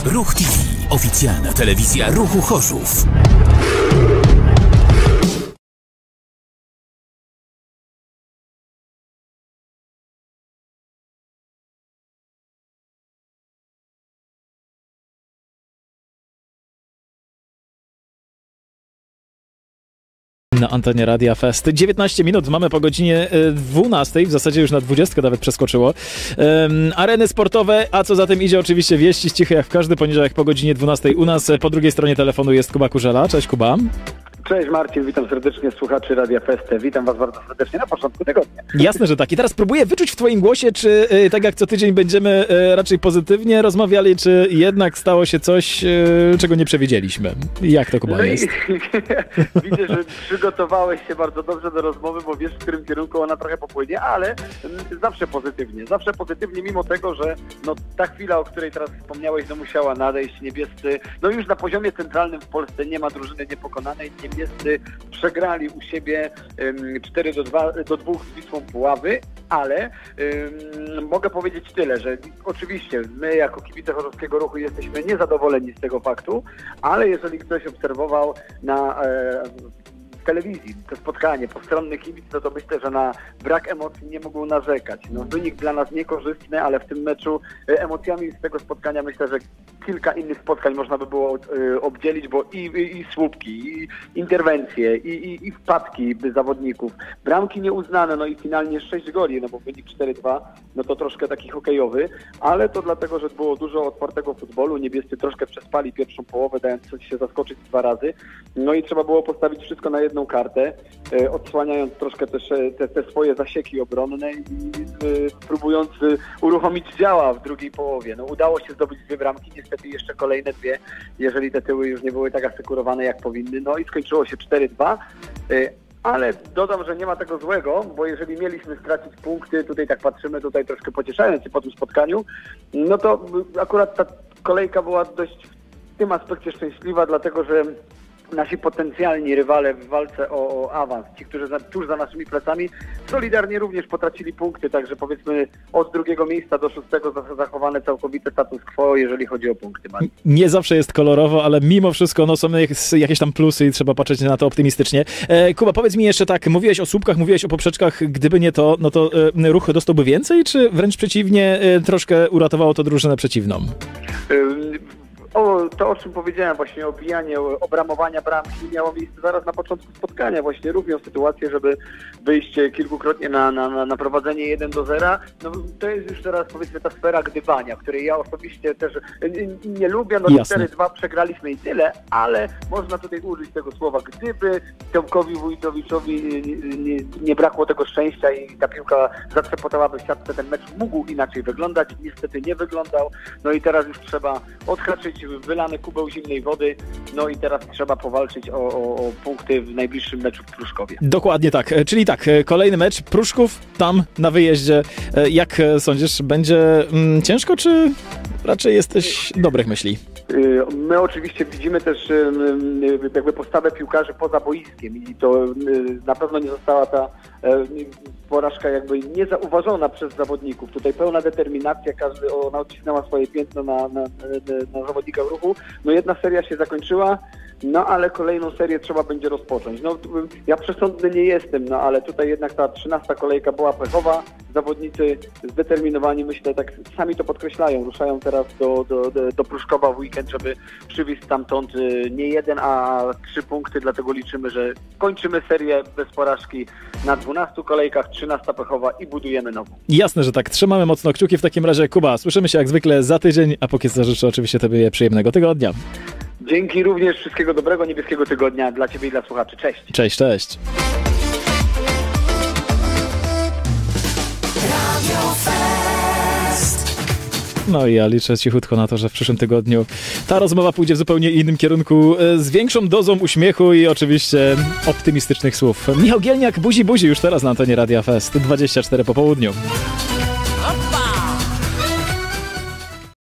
Ruch TV. Oficjalna telewizja Ruchu Chorzów. Na antenie Radia Fest. 19 minut, mamy po godzinie 12, w zasadzie już na 20 nawet przeskoczyło. Areny sportowe, a co za tym idzie oczywiście wieści z Cichy jak w każdy poniedziałek po godzinie 12 u nas. Po drugiej stronie telefonu jest Kuba Kurzela. Cześć Kuba. Cześć Marcin, witam serdecznie słuchaczy Radia Fest. Witam Was bardzo serdecznie na początku tygodnia. Jasne, że tak. I teraz próbuję wyczuć w Twoim głosie, czy tak jak co tydzień będziemy raczej pozytywnie rozmawiali, czy jednak stało się coś, czego nie przewidzieliśmy. Jak to, Kuba, jest? Widzę, że przygotowałeś się bardzo dobrze do rozmowy, bo wiesz, w którym kierunku ona trochę popłynie, ale zawsze pozytywnie, mimo tego, że ta chwila, o której teraz wspomniałeś, musiała nadejść. Niebiescy, już na poziomie centralnym w Polsce nie ma drużyny niepokonanej. Niebiescy przegrali u siebie 4-2 z Wisłą Puławy, ale mogę powiedzieć tyle, że oczywiście my jako kibice chorzowskiego Ruchu jesteśmy niezadowoleni z tego faktu, ale jeżeli ktoś obserwował w telewizji to spotkanie postronny kibic, to myślę, że na brak emocji nie mogą narzekać. Wynik dla nas niekorzystny, ale w tym meczu emocjami z tego spotkania myślę, że kilka innych spotkań można by było obdzielić, bo i słupki, i interwencje, i wpadki zawodników, bramki nieuznane, i finalnie 6 goli, bo wynik 4-2, to troszkę taki hokejowy, ale to dlatego, że było dużo otwartego futbolu, niebiescy troszkę przespali pierwszą połowę, dając się zaskoczyć 2 razy, i trzeba było postawić wszystko na jedną kartę, odsłaniając troszkę też te swoje zasieki obronne i próbując uruchomić działa w drugiej połowie. Udało się zdobyć 2 bramki, niestety jeszcze kolejne 2, jeżeli te tyły już nie były tak asekurowane jak powinny, i skończyło się 4-2. Ale dodam, że nie ma tego złego, bo jeżeli mieliśmy stracić punkty, tutaj tak patrzymy, troszkę pocieszając się po tym spotkaniu, to akurat ta kolejka była dość w tym aspekcie szczęśliwa, dlatego że nasi potencjalni rywale w walce o awans, ci, którzy tuż za naszymi plecami, solidarnie również potracili punkty, także powiedzmy od 2. miejsca do 6. zachowane całkowite status quo, jeżeli chodzi o punkty. Nie zawsze jest kolorowo, ale mimo wszystko są jakieś tam plusy i trzeba patrzeć na to optymistycznie. Kuba, powiedz mi jeszcze tak, mówiłeś o słupkach, mówiłeś o poprzeczkach, gdyby nie to, to Ruch dostałby więcej, czy wręcz przeciwnie, troszkę uratowało to drużynę przeciwną? To, o czym powiedziałem, właśnie obijanie, obramowania bramki miało miejsce zaraz na początku spotkania. Właśnie Ruch miał sytuację, żeby wyjść kilkukrotnie na prowadzenie 1-0. To jest już teraz, powiedzmy, ta sfera gdybania, której ja osobiście też nie lubię. 4-2 przegraliśmy i tyle, ale można tutaj użyć tego słowa gdyby Tomkowi Wójtowiczowi nie brakło tego szczęścia i ta piłka zatrzepotałaby w siatce, ten mecz mógł inaczej wyglądać. Niestety nie wyglądał. I teraz już trzeba odhaczyć wylany kubeł zimnej wody, i teraz trzeba powalczyć o punkty w najbliższym meczu w Pruszkowie. Dokładnie tak, czyli tak, kolejny mecz, Pruszków tam na wyjeździe. Jak sądzisz, będzie ciężko, czy raczej jesteś dobrych myśli? My oczywiście widzimy też jakby postawę piłkarzy poza boiskiem i to na pewno nie została ta porażka jakby niezauważona przez zawodników. Tutaj pełna determinacja, ona odcisnęła swoje piętno na zawodnika Ruchu. Jedna seria się zakończyła, ale kolejną serię trzeba będzie rozpocząć. Ja przesądny nie jestem, ale tutaj jednak ta 13. kolejka była pechowa. Zawodnicy zdeterminowani, myślę, tak sami to podkreślają. Ruszają teraz do Pruszkowa w weekend, żeby przywieźć stamtąd nie 1, a 3 punkty. Dlatego liczymy, że kończymy serię bez porażki na 12 kolejkach, 13 pechowa i budujemy nową. Jasne, że tak. Trzymamy mocno kciuki. W takim razie, Kuba, słyszymy się jak zwykle za tydzień, a póki co życzę oczywiście Tobie przyjemnego tygodnia. Dzięki również. Wszystkiego dobrego, niebieskiego tygodnia dla Ciebie i dla słuchaczy. Cześć. Cześć, cześć. I ja liczę cichutko na to, że w przyszłym tygodniu ta rozmowa pójdzie w zupełnie innym kierunku, z większą dozą uśmiechu i oczywiście optymistycznych słów. Michał Gielniak, buzi już teraz na antenie Radia Fest, 24 po południu.